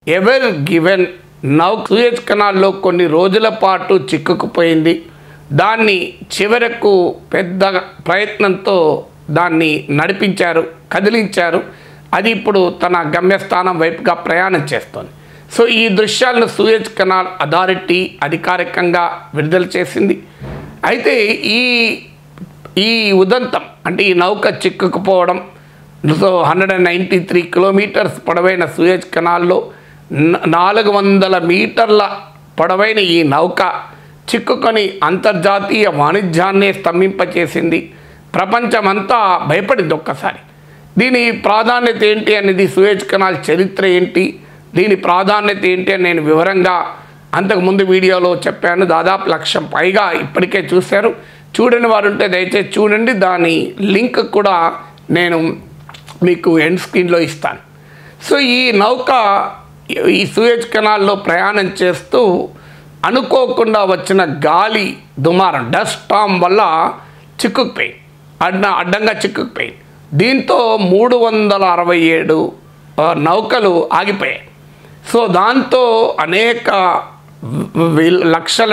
Ever given Suez కెనాల్లో కొన్ని రోజుల పాటు చిక్కుకుపోయింది. దాన్ని చివరకు పెద్ద ప్రయత్నంతో దాన్ని నడిపించారు, కదిలించారు. అది ఇప్పుడు తన గమ్యస్థానం వైపుగా ప్రయాణం చేస్తోంది. సో ఈ దృశ్యాలను సూయజ్ కెనాల్ అథారిటీ అధికారికంగా విడుదల చేసింది. అయితే ఈ ఉదంతం అంటే ఈ నౌక చిక్కుకుపోవడం, సో 193 కిలోమీటర్స్ పొడవైన సూయజ్ కెనాల్లో 400 మీటర్ల పొడవైన ఈ నౌక చిక్కుకొని అంతర్జాతీయ వాణిజ్యాన్నే స్తంభింపచేసింది. ప్రపంచమంతా భయపడింది ఒక్కసారి. దీని ప్రాధాన్యత ఏంటి అనేది, సూయజ్ కెనాల్ చరిత్ర ఏంటి, దీని ప్రాధాన్యత ఏంటి అని నేను వివరంగా అంతకుముందు వీడియోలో చెప్పాను. దాదాపు 1,00,000 పైగా ఇప్పటికే చూశారు. చూడని వారు ఉంటే దయచేసి చూడండి. దాని లింక్ కూడా నేను మీకు ఎండ్ స్క్రీన్లో ఇస్తాను. సో ఈ నౌక ఈ సూయజ్ కెనాల్లో ప్రయాణం చేస్తూ అనుకోకుండా వచ్చిన గాలి దుమారం, డస్ట్ స్టార్మ్ వల్ల చిక్కుకుపోయింది, అడ్డంగా చిక్కుకుపోయింది. దీంతో 367 నౌకలు ఆగిపోయాయి. సో దాంతో అనేక లక్షల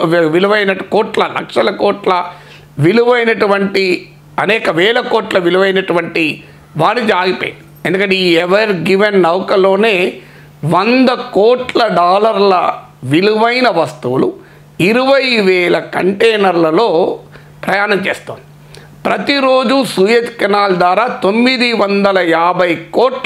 కోట్ల విలువైనటువంటి అనేక వేల కోట్ల విలువైనటువంటి వాణిజ్యం ఆగిపోయింది. ఎందుకంటే ఈ ఎవర్ గివెన్ నౌకలోనే $100 కోట్ల విలువైన వస్తువులు 20,000 కంటైనర్లలో ప్రయాణం చేస్తోంది. ప్రతిరోజు సూయజ్ కెనాల్ ద్వారా $950 కోట్ల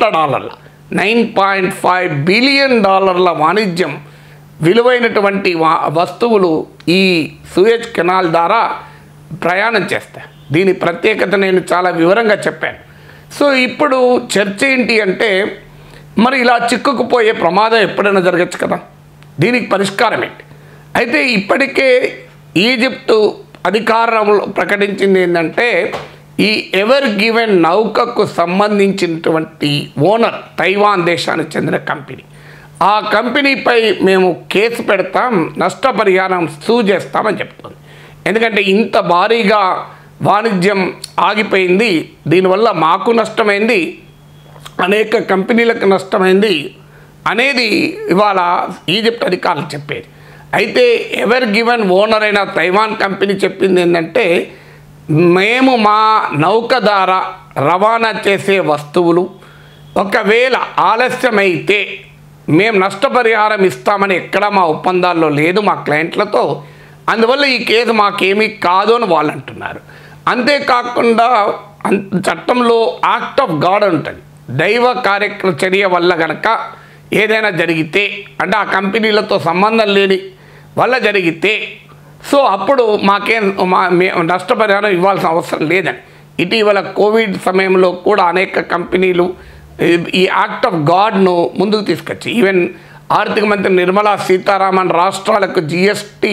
$9.5 బిలియన్ వాణిజ్యం విలువైనటువంటి వస్తువులు ఈ సూయజ్ కెనాల్ ద్వారా ప్రయాణం చేస్తాయి. దీని ప్రత్యేకత నేను చాలా వివరంగా చెప్పాను. సో ఇప్పుడు చర్చ ఏంటి అంటే, మరి ఇలా చిక్కుకుపోయే ప్రమాదం ఎప్పుడైనా జరగచ్చు కదా, దీనికి పరిష్కారం ఏంటి? అయితే ఇప్పటికే ఈజిప్టు అధికారంలో ప్రకటించింది ఏంటంటే, ఈ ఎవర్ గివెన్ నౌకకు సంబంధించినటువంటి ఓనర్ తైవాన్ దేశానికి చెందిన కంపెనీ, ఆ కంపెనీపై మేము కేసు పెడతాం, నష్టపరిహారం సూ చేస్తామని చెప్తుంది. ఎందుకంటే ఇంత భారీగా వాణిజ్యం ఆగిపోయింది, దీనివల్ల మాకు నష్టమైంది, అనేక కంపెనీలకు నష్టమైంది అనేది ఇవాళ ఈజిప్ట్ అధికారులు చెప్పేది. అయితే ఎవర్ గివెన్ ఓనర్ అయిన తైవాన్ కంపెనీ చెప్పింది ఏంటంటే, మేము మా నౌక ద్వారా రవాణా చేసే వస్తువులు ఒకవేళ ఆలస్యమైతే మేము నష్టపరిహారం ఇస్తామని ఎక్కడా మా ఒప్పందాల్లో లేదు మా క్లయింట్లతో, అందువల్ల ఈ కేసు మాకేమీ కాదు అని వాళ్ళు అంటున్నారు. అంతేకాకుండా చట్టంలో యాక్ట్ ఆఫ్ గాడ్ ఉంటుంది. దైవ చర్య వల్ల కనుక ఏదైనా జరిగితే, అంటే ఆ కంపెనీలతో సంబంధం లేని వల్ల జరిగితే, సో అప్పుడు మాకేం నష్టపరిహారం ఇవ్వాల్సిన అవసరం లేదని. ఇటీవల కోవిడ్ సమయంలో కూడా అనేక కంపెనీలు ఈ యాక్ట్ ఆఫ్ గాడ్ను ముందుకు తీసుకొచ్చి, ఈవెన్ ఆర్థిక మంత్రి నిర్మలా సీతారామన్ రాష్ట్రాలకు GST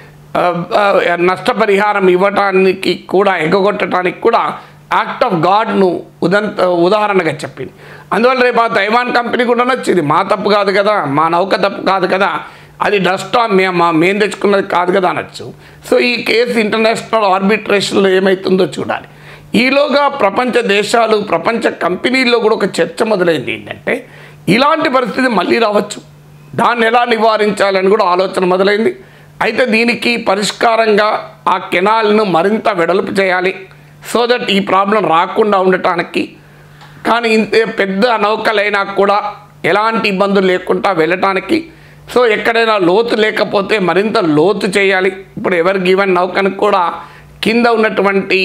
నష్టపరిహారం ఇవ్వటానికి కూడా, ఎగ్గొట్టడానికి కూడా యాక్ట్ ఆఫ్ గాడ్ను ఉదాహరణగా చెప్పింది. అందువల్ల రేపు ఆ తైవాన్ కంపెనీ కూడా నచ్చింది, మా తప్పు కాదు కదా, మా నౌక తప్పు కాదు కదా, అది డస్ట్ మేము తెచ్చుకున్నది కాదు కదా అనొచ్చు. సో ఈ కేసు ఇంటర్నేషనల్ ఆర్బిట్రేషన్లో ఏమవుతుందో చూడాలి. ఈలోగా ప్రపంచ దేశాలు, ప్రపంచ కంపెనీల్లో కూడా ఒక చర్చ మొదలైంది. ఏంటంటే ఇలాంటి పరిస్థితి మళ్ళీ రావచ్చు, దాన్ని ఎలా నివారించాలని కూడా ఆలోచన మొదలైంది. అయితే దీనికి పరిష్కారంగా ఆ కెనాల్ను మరింత వెడల్పు చేయాలి, సో దట్ ఈ ప్రాబ్లం రాకుండా ఉండటానికి. కానీ ఇంతే పెద్ద నౌకలైనా కూడా ఎలాంటి ఇబ్బందులు లేకుండా వెళ్ళటానికి, సో ఎక్కడైనా లోతు లేకపోతే మరింత లోతు చేయాలి. ఇప్పుడు ఎవర్ గివెన్ నౌకను కూడా కింద ఉన్నటువంటి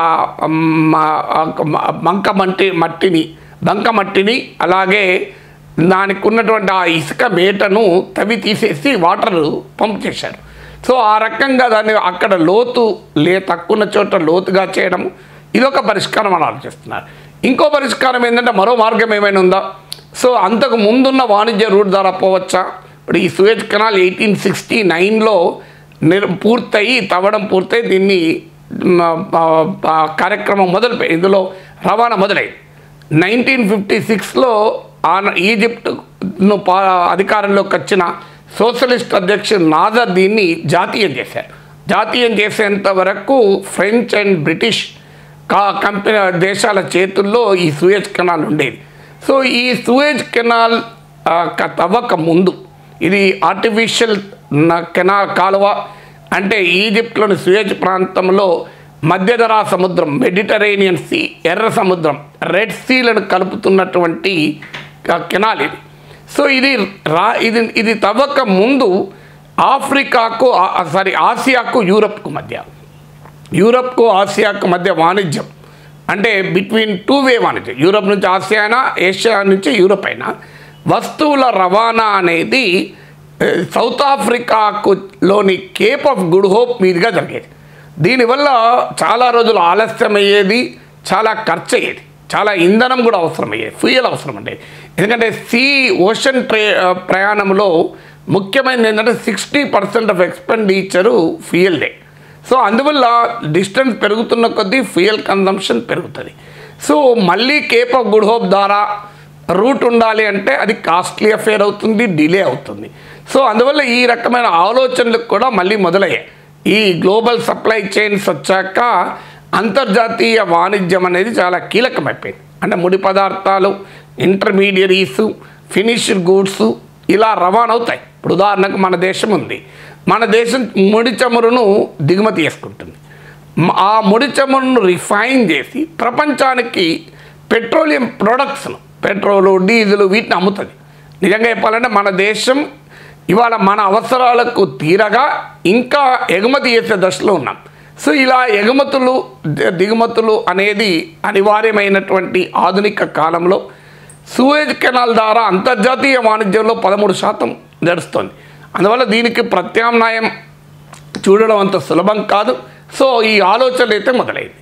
బంకమట్టిని అలాగే దానికి ఉన్నటువంటి ఆ ఇసుక మేటను తవ్వి తీసేసి వాటర్ పంప్ చేశారు. సో ఆ రకంగా దాన్ని అక్కడ లోతు తక్కువ చోట లోతుగా చేయడం ఇదొక పరిష్కారం అని ఆలోచిస్తున్నారు. ఇంకో పరిష్కారం ఏంటంటే, మరో మార్గం ఏమైనా ఉందా? సో అంతకు ముందున్న వాణిజ్య రూట్ ద్వారా పోవచ్చా? ఇప్పుడు ఈ సూయజ్ కెనాల్ 1869లో తవ్వడం పూర్తయి దీన్ని కార్యక్రమం మొదలుపోయి ఇందులో రవాణా మొదలైంది. 1956లో ఈజిప్ట్ను అధికారంలోకి వచ్చిన సోషలిస్ట్ అధ్యక్షుడు నాజర్ దీన్ని జాతీయం చేశారు. జాతీయం చేసేంత వరకు ఫ్రెంచ్ అండ్ బ్రిటిష్ కంపెనీ దేశాల చేతుల్లో ఈ సూయజ్ కెనాల్ ఉండేది. సో ఈ సూయజ్ కెనాల్ తవ్వక ముందు ఇది ఆర్టిఫిషియల్ కెనాల్ కాలువ, అంటే ఈజిప్ట్లోని సూయజ్ ప్రాంతంలో మధ్యధరా సముద్రం, మెడిటరేనియన్ సీ, ఎర్ర సముద్రం, రెడ్ సీలను కలుపుతున్నటువంటి కెనాల్ ఇది. సో ఇది తవ్వక ముందు ఆసియాకు యూరప్కు ఆసియాకు మధ్య వాణిజ్యం, అంటే బిట్వీన్ టూ వే వాణిజ్యం, యూరప్ నుంచి ఆసియా అయినా ఏషియా నుంచి యూరప్ అయినా వస్తువుల రవాణా అనేది సౌత్ ఆఫ్రికాలోని కేప్ ఆఫ్ గుడ్ హోప్ మీదుగా జరిగేది. దీనివల్ల చాలా రోజులు ఆలస్యం అయ్యేది, చాలా ఖర్చు అయ్యేది, చాలా ఇంధనం కూడా అవసరమయ్యేది, ఫ్యూయల్ అవసరం ఉండేది. ఎందుకంటే ఓషన్ ప్రయాణంలో ముఖ్యమైనది ఏంటంటే 60% ఆఫ్ ఎక్స్పెండిచరు ఫ్యూయల్దే. సో అందువల్ల డిస్టెన్స్ పెరుగుతున్న కొద్దీ ఫ్యూయల్ కన్జంప్షన్ పెరుగుతుంది. సో మళ్ళీ కేప్ ఆఫ్ గుడ్ హోప్ ద్వారా రూట్ ఉండాలి అంటే అది కాస్ట్లీ అఫేర్ అవుతుంది, డిలే అవుతుంది. సో అందువల్ల ఈ రకమైన ఆలోచనలకు కూడా మళ్ళీ మొదలయ్యాయి. ఈ గ్లోబల్ సప్లై చైన్స్ వచ్చాక అంతర్జాతీయ వాణిజ్యం అనేది చాలా కీలకమైపోయింది. అంటే ముడి పదార్థాలు, ఇంటర్మీడియరీస్, ఫినిష్డ్ గూడ్స్ ఇలా రవాణా అవుతాయి. ఇప్పుడు ఉదాహరణకు మన దేశం ఉంది, మన దేశం ముడి చమురును దిగుమతి చేసుకుంటుంది. ఆ ముడి చమురును రిఫైన్ చేసి ప్రపంచానికి పెట్రోలియం ప్రొడక్ట్స్ను, పెట్రోలు, డీజిల్ వీటిని అమ్ముతుంది. నిజంగా చెప్పాలంటే మన దేశం ఇవాళ మన అవసరాలకు తీరగా ఇంకా ఎగుమతి చేసే దశలో ఉన్నాం. సో ఇలా ఎగుమతులు దిగుమతులు అనేది అనివార్యమైనటువంటి ఆధునిక కాలంలో సూయజ్ కెనాల్ ద్వారా అంతర్జాతీయ వాణిజ్యంలో 13% నడుస్తుంది. అందువల్ల దీనికి ప్రత్యామ్నాయం చూడడం అంత సులభం కాదు. సో ఈ ఆలోచనలు అయితే మొదలైంది.